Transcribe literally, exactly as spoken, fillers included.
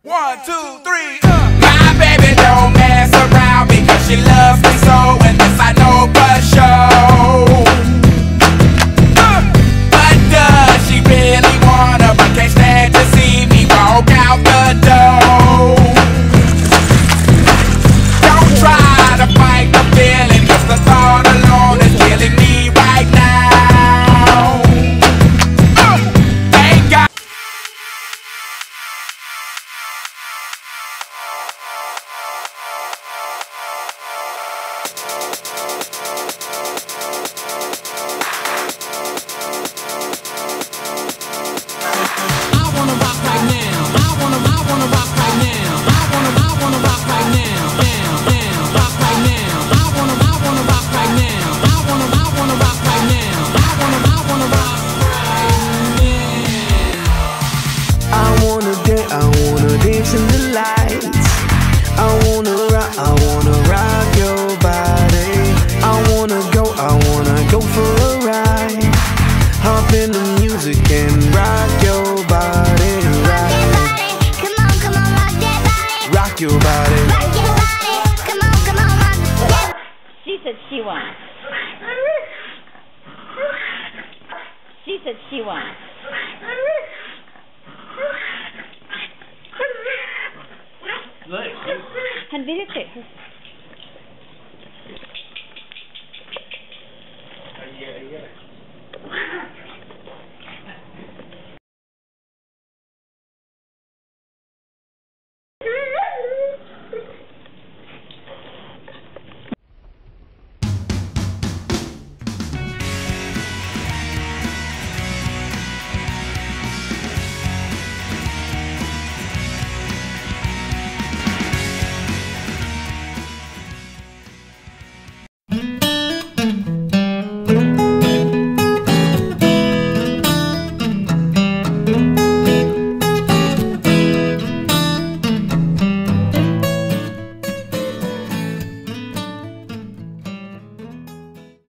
One, two, three, uh. My baby don't mess around because she loves me so, and this I know for sure. uh. But does she really wanna, but can't stand to see me walk out the door? Don't try to fight the feeling, cause the thought alone is killing me right now. uh. Thank God. In the lights, I wanna rock, I wanna rock your body. I wanna go, I wanna go for a ride. Hop in the music and rock your body, rock your body. Come on, come on, rock that body. Rock your body. Rock your body. Come on, come on, rock that. She said she wants. She said she wants. Han ville ikke.